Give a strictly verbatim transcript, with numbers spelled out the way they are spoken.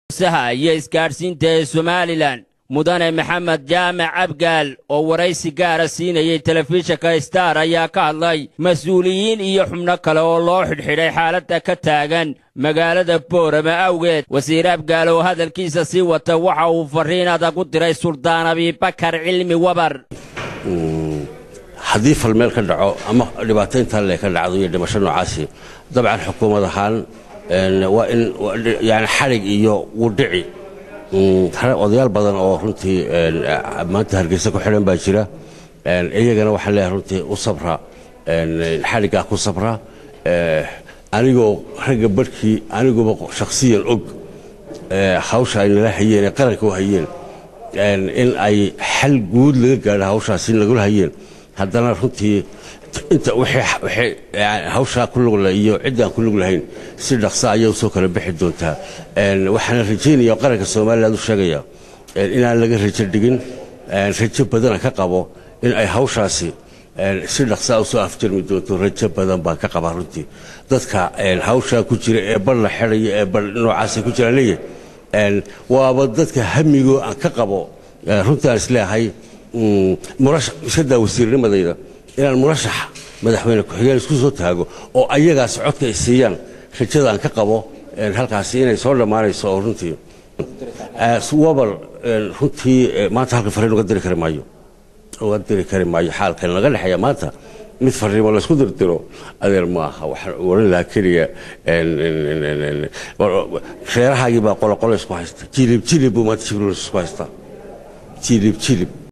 saha iyo isgaarsiinta ee Somaliland mudane Maxamed Jaamac Abgaal oo waraysi gaar ah siinayay telefishinka Star ayaa ka hadlay mas'uuliyiin iyo xubno kale oo loo xidhxidhay xaaladda ka taagan magaalada Boorama awgeed wasiir Abgaal oo hadalkiisa sii wata waxa uu fariin adag u diray Suldaan Abibakar Cilmi Wabar haddii falmeel ka dhaco ama dhibaataynta le ka dhacdo iyo dhimasho noocaasi dabcan xukuumad ahaan waa in yani xarig iyo wudhici odayaal badan oo runtii maanta Hargeysa ku xiran baa jira iyagana waxa leeyahay runtii u sabra xariga ku sabra anigoo ragga barkii anigoo shakhsiyan og hawsha ay la hayeen qaranka u hayeen in ay xal guud laga gaaro hawshaasi lagu hayeen haddana runtii inta wixii hawsha ku lug leh iyo cid aan ku lug lahayn si dhaqso ayay soo kala bixi doontaa waxaan rajaynayaa qaranka Soomaaliland u sheegaya inaan laga rajo dhigin rajo badan ka qabo in ay hawshaasi si dhaqso ah soo afjarmi doonto rajo badan baa ka qaba runtii dadka hawsha ku jira ee bal la xiriyo ee bal noocaas ku jira leeyahay waaba dadka hamigo aan ka qabo runtii isleeyahay murashax shada wasiirnimadayda inaan murashax madaxweyne ku xigeen isku soo taago oo ayagaas codka ay siiyaan rajada aan ka qabo halkaas inay soo dhamaanayso oo runtii suwabar runtii maanta halka fariin uga diri kari maayo uga diri kari maayo xaalkan laga dhaxaya maanta mid fariimo la isku dirdiro adeer maaha waxa waran la kaliya reerahaagii baa qolo qolo isku haysta jilib jilib buu maanta jibril isku haysta jilib jilib